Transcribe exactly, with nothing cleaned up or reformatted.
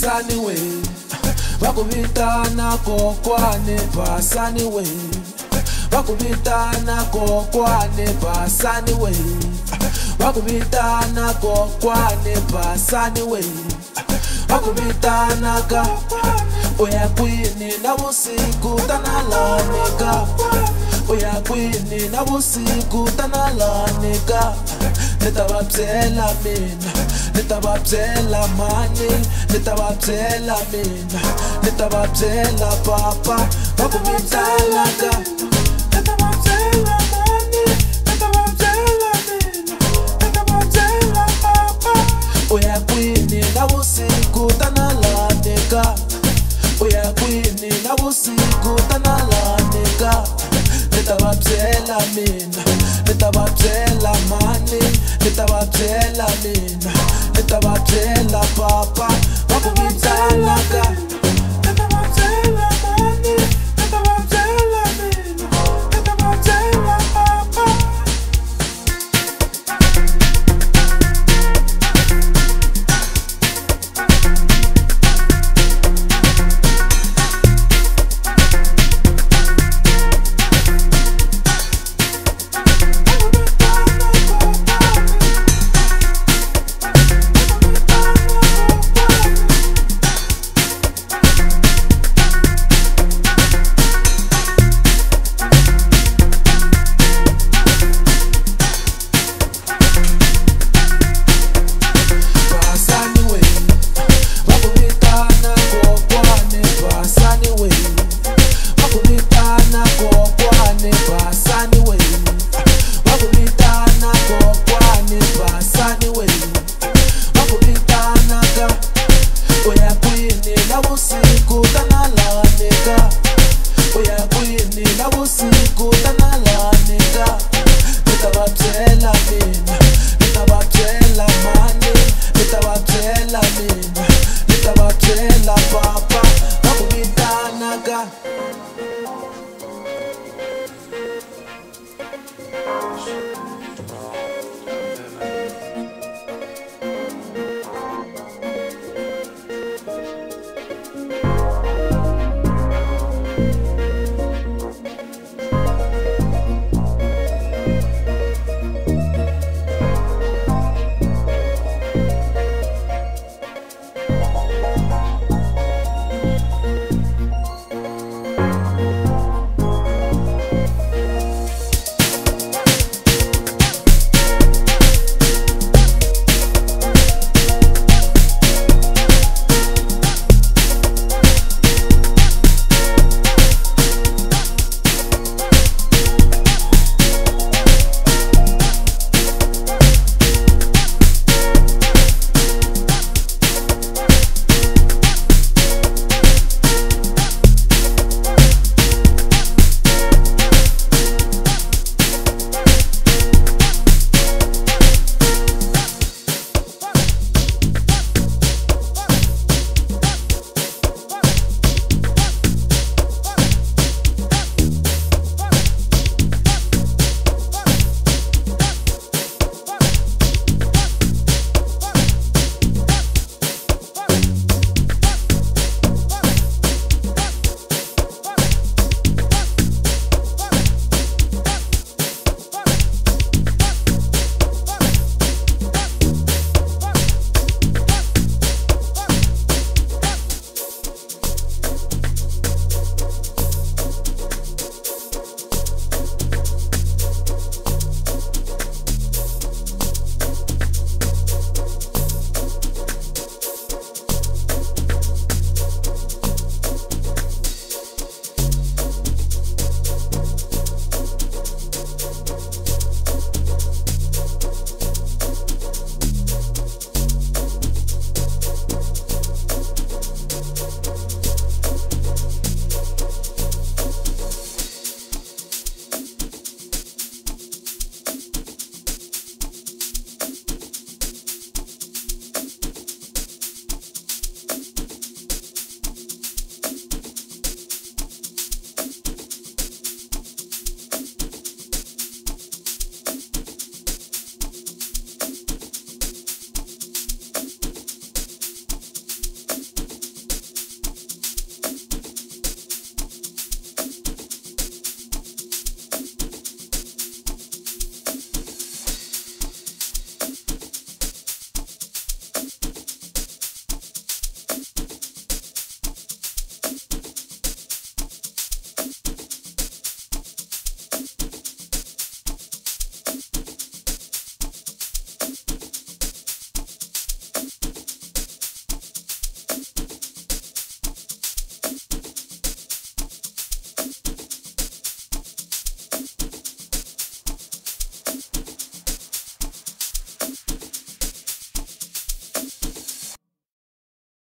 Basani we bakubitana kokwane basani we bakubitana kokwane basani we bakubitana kokwane basani we bakubitana ka oya kwini na busiku tanalanika oya kwini na busiku tanalanika nitababzela mina nitababzela mani nitababzela mina nitababzela papa bakubitana ka nitababzela mani nitababzela mina nitababzela papa oya kwini na busiku tanalanika oya kwini na busiku tanalanika nitababzela mina nitababzela mani nitababzela mina nitababzela papa bakubitana ka nitababzela mani nitababzela mina nitababzela papa. Nitababzela mina